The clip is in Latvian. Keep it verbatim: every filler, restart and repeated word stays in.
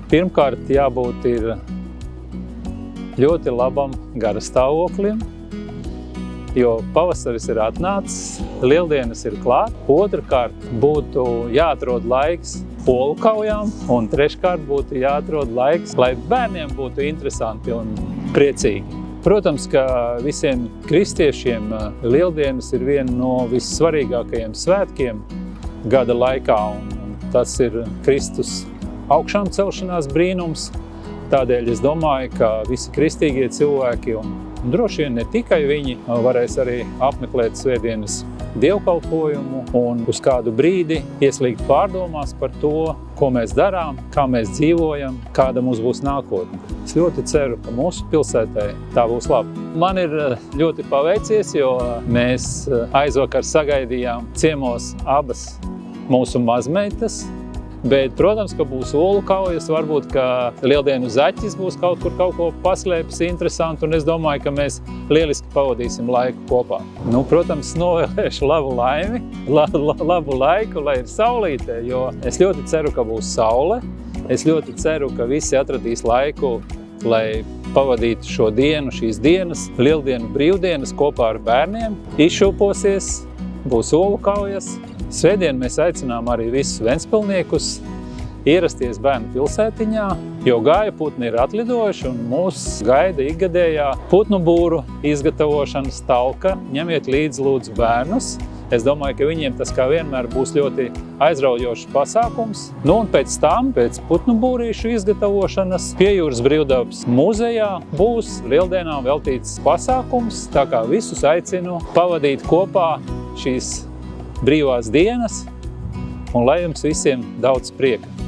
Pirmkārt, jābūt ir ļoti labam garastāvoklim, jo pavasaris ir atnācis, lieldienas ir klāt. Otrkārt, būtu jāatrod laiks olu kaujām, un treškārt būtu jāatrod laiks, lai bērniem būtu interesanti un priecīgi. Protams, ka visiem kristiešiem lieldienas ir viena no vissvarīgākajiem svētkiem gada laikā, un tas ir Kristus augšām celšanās brīnums. Tādēļ es domāju, ka visi kristīgie cilvēki, un droši vien ne tikai viņi, varēs arī apmeklēt svētdienas dievkalpojumu un uz kādu brīdi ieslīgt pārdomās par to, ko mēs darām, kā mēs dzīvojam, kāda mums būs nākotne. Es ļoti ceru, ka mūsu pilsētai tā būs labi. Man ir ļoti paveicies, jo mēs aizvakar sagaidījām ciemos abas mūsu mazmeitas. Bet, protams, ka būs olu kaujas, varbūt, ka lieldienu zaķis būs kaut kur kaut ko paslēpis interesantu, un es domāju, ka mēs lieliski pavadīsim laiku kopā. Nu, protams, novēlēšu labu laimi, la, la, labu laiku, lai ir saulītē, jo es ļoti ceru, ka būs saule. Es ļoti ceru, ka visi atradīs laiku, lai pavadītu šo dienu, šīs dienas, lieldienu brīvdienas kopā ar bērniem, izšūposies, būs olu kaujas. Svētdien mēs aicinām arī visus ventspilniekus ierasties bērnu pilsētiņā, jo gājaputni ir atlidojuši un mūs gaida ikgadējā putnu būru izgatavošanas talka. Ņemiet līdzi lūdzu bērnus. Es domāju, ka viņiem tas kā vienmēr būs ļoti aizraujošs pasākums. Nu un pēc tam, pēc putnu būrīšu izgatavošanas, pie Jūras brīvdabas muzejā būs lieldienām veltīts pasākums, tā kā visus aicinu pavadīt kopā šīs brīvās dienas, un lai jums visiem daudz prieka.